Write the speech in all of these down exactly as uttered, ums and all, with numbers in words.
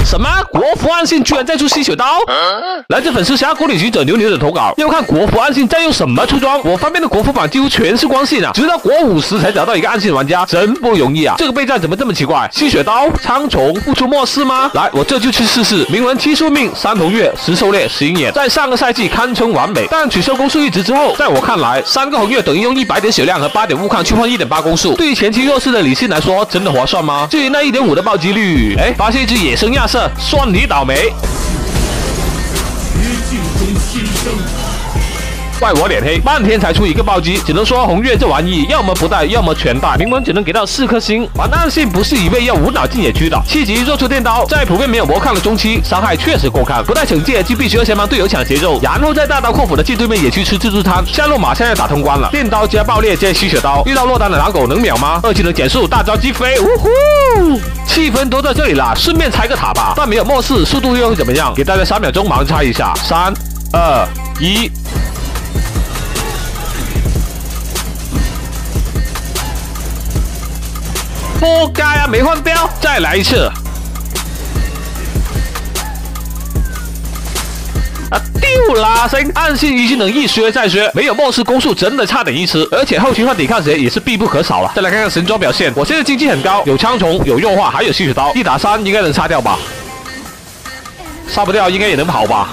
什么？国服暗信居然在出吸血刀？来自粉丝峡谷旅行者牛牛的投稿，要看国服暗信在用什么出装。我方面的国服版几乎全是光信啊，直到国五十才找到一个暗信玩家，真不容易啊！这个备战怎么这么奇怪？吸血刀、苍虫不出末世吗？来，我这就去试试。铭文七宿命、三头月、十狩猎、十鹰眼，在上个赛季堪称完美，但取消攻速一值之后，在我看来，三个红月等于用一百点血量和八点物抗去换一点八攻速，对于前期弱势的李信来说，真的划算吗？至于那一点五的暴击率，哎，发现一只野生亚瑟，算你倒霉。怪我脸黑，半天才出一个暴击，只能说红月这玩意要么不带，要么全带。铭文只能给到四颗星。玩暗信不是一味要无脑进野区的。七级弱出电刀，在普遍没有魔抗的中期，伤害确实过看，不带惩戒就必须要先帮队友抢节奏，然后再大刀阔斧的进对面野区吃自助餐。下路马上要打通关了，电刀加爆裂加吸血刀，遇到落单的狼狗能秒吗？二技能减速，大招击飞，呜呼！气氛都在这里啦，顺便拆个塔吧。但没有末世，速度又会怎么样？给大家三秒钟盲猜一下，三、二、一。活该啊，没换标，再来一次。啊，丢啦！声暗信一技能一削再削，没有末世攻速真的差点意思，而且后期换抵抗鞋也是必不可少了。再来看看神装表现，我现在经济很高，有苍虫，有弱化，还有吸血刀，一打三应该能杀掉吧？杀不掉应该也能跑吧？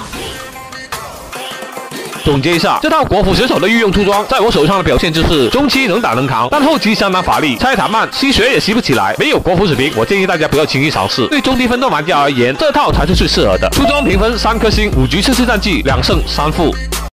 总结一下，这套国服选手的御用出装，在我手上的表现就是中期能打能扛，但后期相当乏力，拆塔慢，吸血也吸不起来，没有国服水平，我建议大家不要轻易尝试。对中低分段玩家而言，这套才是最适合的。出装评分三颗星，五局测试战绩两胜三负。